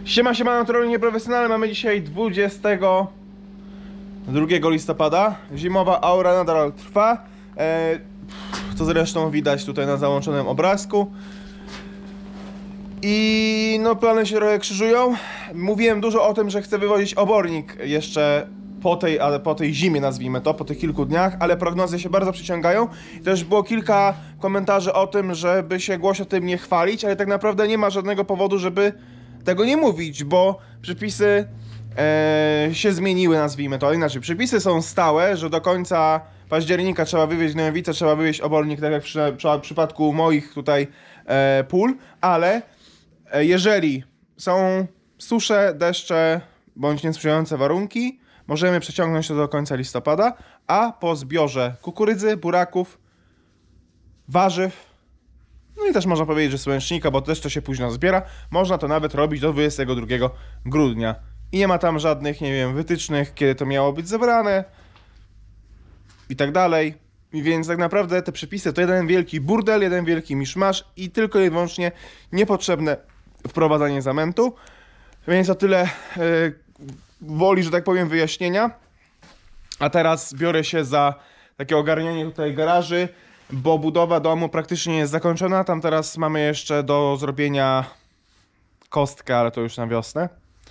Siema, naturalnie nieprofesjonalne. Mamy dzisiaj 22 listopada. Zimowa aura nadal trwa. Co zresztą widać tutaj na załączonym obrazku. I no plany się trochę krzyżują. Mówiłem dużo o tym, że chcę wywozić obornik jeszcze po tej zimie, nazwijmy to, po tych kilku dniach, ale prognozy się bardzo przyciągają. Też było kilka komentarzy o tym, żeby się głośno tym nie chwalić, ale tak naprawdę nie ma żadnego powodu, żeby tego nie mówić, bo przepisy się zmieniły, nazwijmy to inaczej. Przepisy są stałe, że do końca października trzeba wywieźć gnojowicę, trzeba wywieźć obornik, tak jak w przypadku moich tutaj pól, ale jeżeli są susze, deszcze bądź niesprzyjające warunki, możemy przeciągnąć to do końca listopada, a po zbiorze kukurydzy, buraków, warzyw, no i też można powiedzieć, że słonecznika, bo też to się późno zbiera, można to nawet robić do 22 grudnia. I nie ma tam żadnych, nie wiem, wytycznych, kiedy to miało być zebrane i tak dalej. I więc tak naprawdę te przepisy to jeden wielki burdel, jeden wielki miszmasz i tylko i wyłącznie niepotrzebne wprowadzanie zamętu. Więc o tyle woli, że tak powiem, wyjaśnienia. A teraz biorę się za takie ogarnianie tutaj garaży, bo budowa domu praktycznie jest zakończona. Tam teraz mamy jeszcze do zrobienia kostkę, ale to już na wiosnę.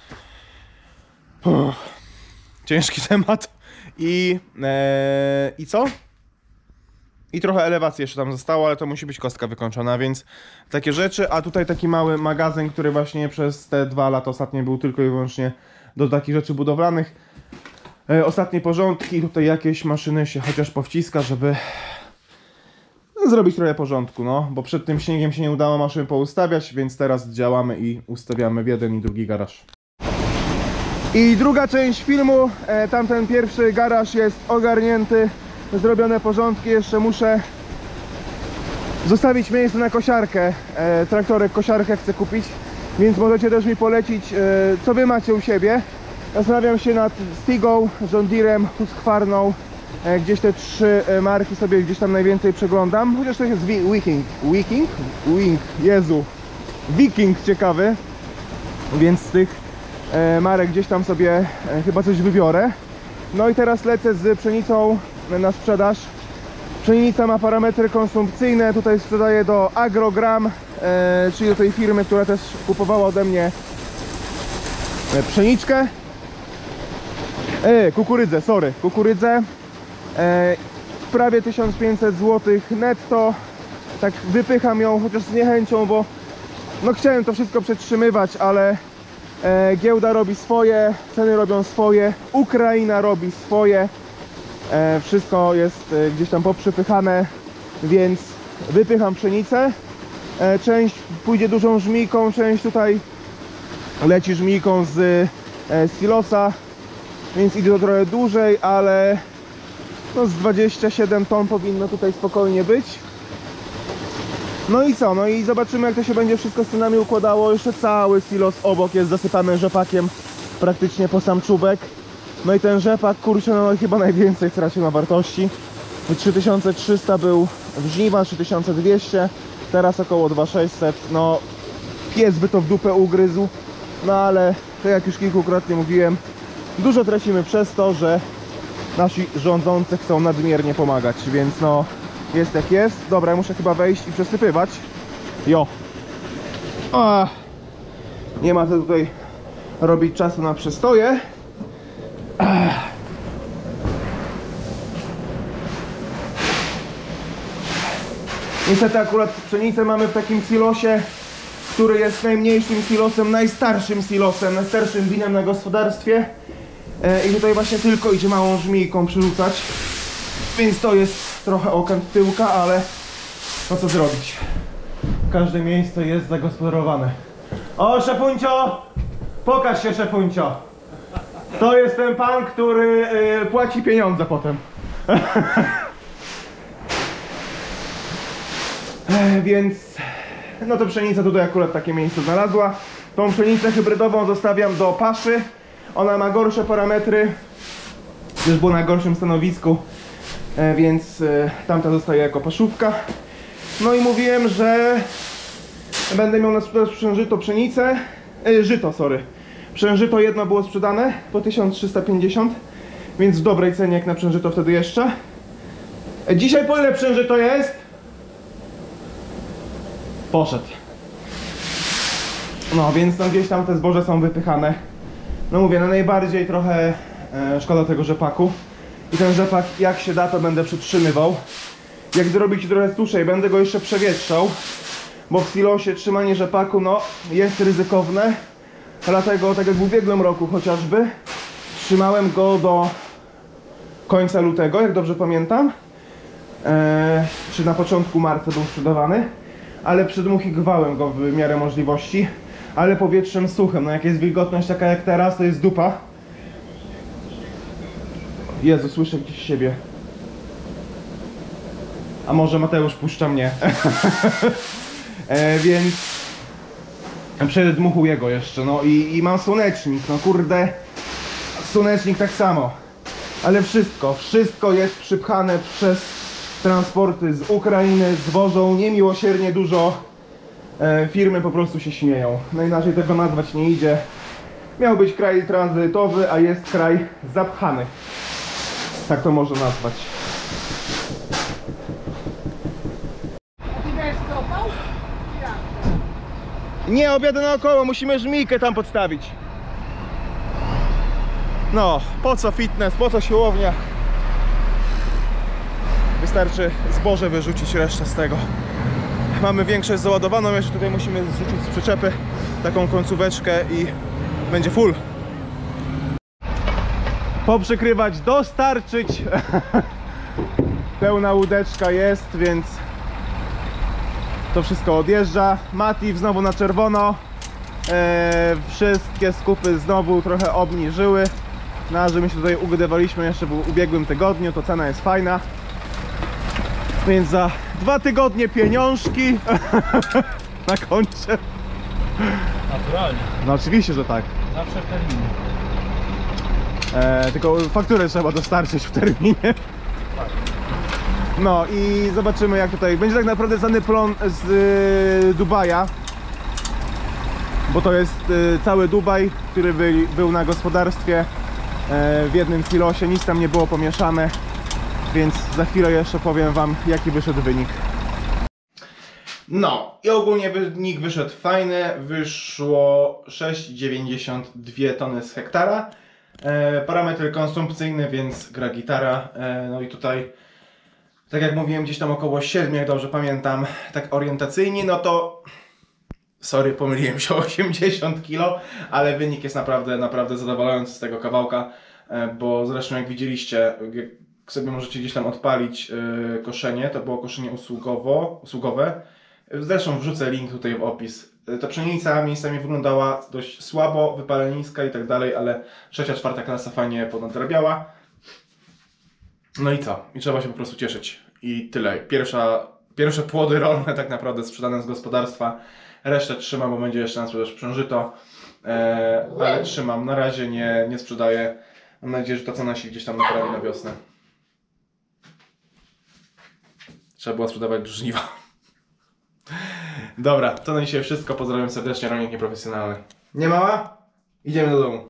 Ciężki temat. I co? I trochę elewacji jeszcze tam zostało, ale to musi być kostka wykończona, więc takie rzeczy. A tutaj taki mały magazyn, który właśnie przez te 2 lata ostatnie był tylko i wyłącznie do takich rzeczy budowlanych. Ostatnie porządki, tutaj jakieś maszyny się chociaż powciska, żeby zrobić trochę porządku, no. Bo przed tym śniegiem się nie udało maszyn poustawiać, więc teraz działamy i ustawiamy w jeden i drugi garaż. I druga część filmu, tamten pierwszy garaż jest ogarnięty, zrobione porządki, jeszcze muszę zostawić miejsce na kosiarkę, traktorek kosiarkę chcę kupić, więc możecie też mi polecić, co wy macie u siebie. Zastanawiam się nad Stigą, John Deerem, Husqvarną, gdzieś te 3 marki sobie gdzieś tam najwięcej przeglądam, chociaż to jest Viking ciekawy, więc z tych marek gdzieś tam sobie chyba coś wybiorę. No i teraz lecę z pszenicą na sprzedaż. Pszenica ma parametry konsumpcyjne, tutaj sprzedaję do Agrogram, czyli do tej firmy, która też kupowała ode mnie pszeniczkę. Kukurydzę. Prawie 1500 zł netto. Tak wypycham ją, chociaż z niechęcią, bo no chciałem to wszystko przetrzymywać, ale giełda robi swoje, ceny robią swoje, Ukraina robi swoje. Wszystko jest gdzieś tam poprzepychane, więc wypycham pszenicę. Część pójdzie dużą żmijką, część tutaj leci żmijką z silosa, więc idzie to trochę dłużej, ale no z 27 ton powinno tutaj spokojnie być. No i co? No i zobaczymy, jak to się będzie wszystko z cenami układało. Jeszcze cały silos obok jest zasypany rzepakiem praktycznie po sam czubek. No i ten rzepak, kurczę, no chyba najwięcej stracił na wartości. 3300 był w żniwa, 3200, teraz około 2600. No pies by to w dupę ugryzł, no ale to jak już kilkukrotnie mówiłem, dużo tracimy przez to, że nasi rządzący chcą nadmiernie pomagać, więc no jest jak jest. Dobra, ja muszę chyba wejść i przesypywać. Jo. Nie ma co tutaj robić czasu na przestoje. Niestety akurat pszenicę mamy w takim silosie, który jest najmniejszym silosem, najstarszym silosem, najstarszym winem na gospodarstwie. I tutaj właśnie tylko idzie małą żmijką przerzucać. Więc to jest trochę okręt tyłka, ale no co zrobić? Każde miejsce jest zagospodarowane. O, szefuncio! Pokaż się, szefuncio! To jest ten pan, który płaci pieniądze potem. Więc no to pszenica tutaj akurat takie miejsce znalazła. Tą pszenicę hybrydową zostawiam do paszy. Ona ma gorsze parametry, już było na gorszym stanowisku, więc tamta zostaje jako paszówka. No i mówiłem, że będę miał na sprzedaż przężyto pszenicę Żyto, sorry. Przężyto jedno było sprzedane po 1350, więc w dobrej cenie jak na przężyto wtedy jeszcze. Dzisiaj po ile przężyto jest? Poszedł. No więc tam gdzieś tam te zboże są wypychane. No mówię, no najbardziej trochę szkoda tego rzepaku. I ten rzepak jak się da to będę przytrzymywał. Jak zrobić trochę suszej, będę go jeszcze przewietrzał. Bo w silosie trzymanie rzepaku no jest ryzykowne. Dlatego tak jak w ubiegłym roku chociażby trzymałem go do końca lutego, jak dobrze pamiętam. Czy na początku marca był sprzedawany. Ale przedmuchiwałem go w miarę możliwości. Ale powietrzem suchym, no jak jest wilgotność taka jak teraz, to jest dupa. Jezu, słyszę gdzieś siebie. A może Mateusz puszcza mnie. Więc przedmuchuję go jeszcze, no i mam słonecznik, no kurde. Słonecznik tak samo. Ale wszystko jest przypchane przez transporty z Ukrainy, zwożą niemiłosiernie dużo. Firmy po prostu się śmieją. No inaczej tego nazwać nie idzie. Miał być kraj tranzytowy, a jest kraj zapchany. Tak to można nazwać. Nie, objadę naokoło, musimy żmijkę tam podstawić. No, po co fitness, po co siłownia? Wystarczy zboże wyrzucić, resztę z tego. Mamy większość załadowaną, jeszcze tutaj musimy zrzucić z przyczepy taką końcóweczkę i będzie full. Poprzykrywać, dostarczyć. Pełna łódeczka jest, więc to wszystko odjeżdża. Mati znowu na czerwono. Wszystkie skupy znowu trochę obniżyły. No, że my się tutaj ugadywaliśmy jeszcze w ubiegłym tygodniu, to cena jest fajna. Więc za 2 tygodnie pieniążki na koncie. Naturalnie. No oczywiście, że tak. Zawsze w terminie. Tylko fakturę trzeba dostarczyć w terminie. No i zobaczymy jak tutaj będzie tak naprawdę znany plon z Dubaja. Bo to jest cały Dubaj, który był na gospodarstwie w jednym silosie, nic tam nie było pomieszane. Więc za chwilę jeszcze powiem wam jaki wyszedł wynik. No i ogólnie wynik wyszedł fajny. Wyszło 6,92 tony z hektara. Parametry konsumpcyjne, więc gra gitara. No i tutaj, tak jak mówiłem, gdzieś tam około 7, jak dobrze pamiętam, tak orientacyjnie, no to sorry, pomyliłem się o 80 kg, ale wynik jest naprawdę zadowalający z tego kawałka, bo zresztą jak widzieliście, jak sobie możecie gdzieś tam odpalić koszenie, to było koszenie usługowe. Zresztą wrzucę link tutaj w opis. Ta pszenica miejscami wyglądała dość słabo, wypaleniska i tak dalej, ale 3., 4. klasa fajnie ponadrabiała. No i co? I trzeba się po prostu cieszyć. I tyle. Pierwsze płody rolne tak naprawdę sprzedane z gospodarstwa. Resztę trzymam, bo będzie jeszcze na sprzedaż przężyto. Ale trzymam. Na razie nie sprzedaję. Mam nadzieję, że ta cena się gdzieś tam naprawi na wiosnę. Trzeba było sprzedawać żniwa. Dobra, to na dzisiaj wszystko. Pozdrawiam serdecznie, rolnik nieprofesjonalny. Nie mała? Idziemy do domu.